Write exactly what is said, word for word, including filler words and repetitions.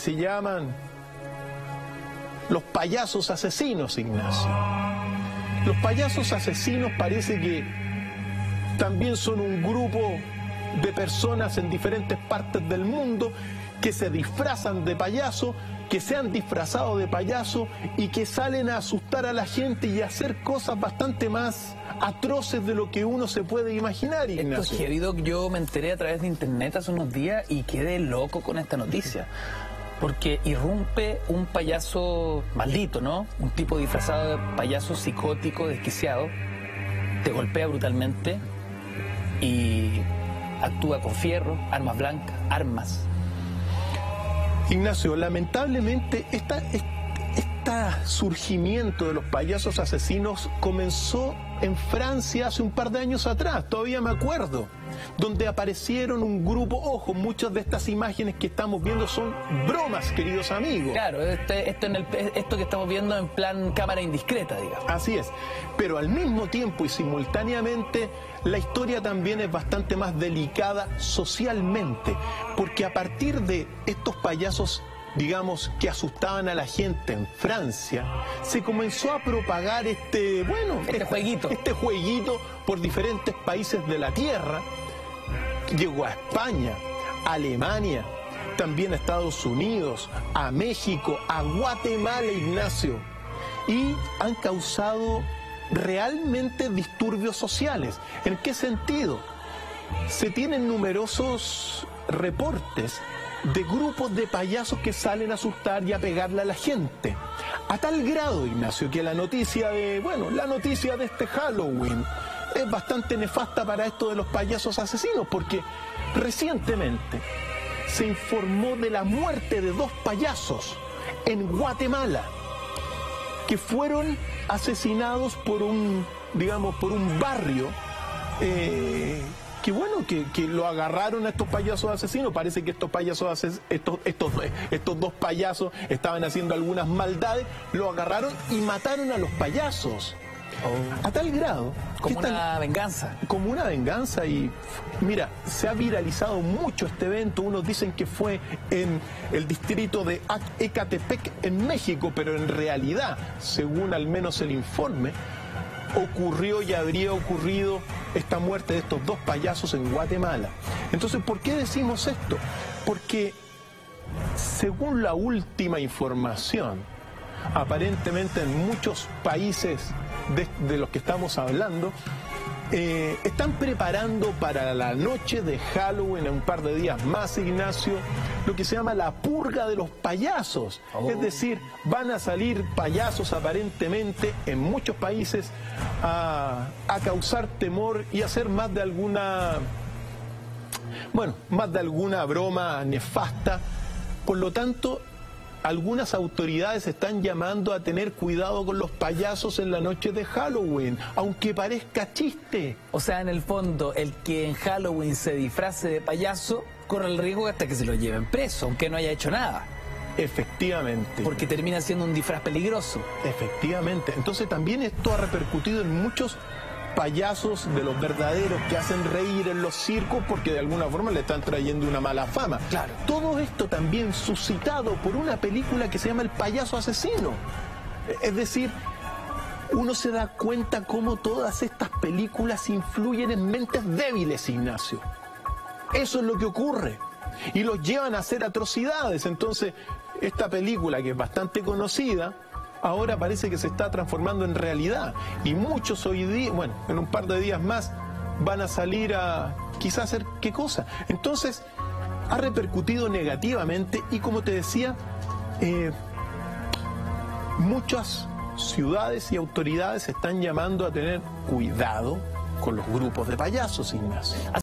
se llaman los payasos asesinos, Ignacio. Los payasos asesinos parece que también son un grupo de personas en diferentes partes del mundo que se disfrazan de payaso, que se han disfrazado de payaso y que salen a asustar a la gente y a hacer cosas bastante más atroces de lo que uno se puede imaginar, Ignacio. Esto es heavy, Doc. Yo me enteré a través de internet hace unos días y quedé loco con esta noticia. Porque irrumpe un payaso maldito, ¿no? Un tipo disfrazado de payaso psicótico, desquiciado, te golpea brutalmente y actúa con fierro, armas blancas, armas. Ignacio, lamentablemente esta, este surgimiento de los payasos asesinos comenzó en Francia hace un par de años atrás, todavía me acuerdo, donde aparecieron un grupo, ojo, muchas de estas imágenes que estamos viendo son bromas, queridos amigos. Claro, este, esto, en el, esto que estamos viendo en plan cámara indiscreta, digamos. Así es, pero al mismo tiempo y simultáneamente la historia también es bastante más delicada socialmente, porque a partir de estos payasos, digamos, que asustaban a la gente en Francia, se comenzó a propagar este, bueno, este, este jueguito. Este jueguito por diferentes países de la Tierra. Llegó a España, a Alemania, también a Estados Unidos, a México, a Guatemala, Ignacio, y han causado realmente disturbios sociales. ¿En qué sentido? Se tienen numerosos reportes de grupos de payasos que salen a asustar y a pegarle a la gente. A tal grado, Ignacio, que la noticia de, bueno, la noticia de este Halloween es bastante nefasta para esto de los payasos asesinos, porque recientemente se informó de la muerte de dos payasos en Guatemala, que fueron asesinados por un, digamos, por un barrio, eh, que bueno, que, que lo agarraron a estos payasos asesinos. Parece que estos payasos ases, estos, estos, estos dos payasos estaban haciendo algunas maldades, lo agarraron y mataron a los payasos. Oh. A tal grado... Como que una están, venganza. Como una venganza y... Mira, se ha viralizado mucho este evento. Unos dicen que fue en el distrito de Ecatepec, en México, pero en realidad, según al menos el informe, ocurrió y habría ocurrido esta muerte de estos dos payasos en Guatemala. Entonces, ¿por qué decimos esto? Porque, según la última información, aparentemente en muchos países de, de los que estamos hablando, eh, están preparando para la noche de Halloween, en un par de días más, Ignacio, lo que se llama la purga de los payasos. Oh. Es decir, van a salir payasos aparentemente en muchos países a, a causar temor y hacer más de alguna, bueno, más de alguna broma nefasta. Por lo tanto, algunas autoridades están llamando a tener cuidado con los payasos en la noche de Halloween, aunque parezca chiste. O sea, en el fondo, el que en Halloween se disfrace de payaso corre el riesgo hasta que se lo lleven preso, aunque no haya hecho nada. Efectivamente. Porque termina siendo un disfraz peligroso. Efectivamente. Entonces también esto ha repercutido en muchos payasos de los verdaderos que hacen reír en los circos porque de alguna forma le están trayendo una mala fama. Claro. Todo esto también suscitado por una película que se llama El payaso asesino. Es decir, uno se da cuenta cómo todas estas películas influyen en mentes débiles, Ignacio. Eso es lo que ocurre. Y los llevan a hacer atrocidades. Entonces, esta película, que es bastante conocida, ahora parece que se está transformando en realidad. Y muchos hoy día, bueno, en un par de días más, van a salir a quizás hacer qué cosa. Entonces, ha repercutido negativamente y, como te decía, eh, muchas ciudades y autoridades están llamando a tener cuidado con los grupos de payasos, Ignacio.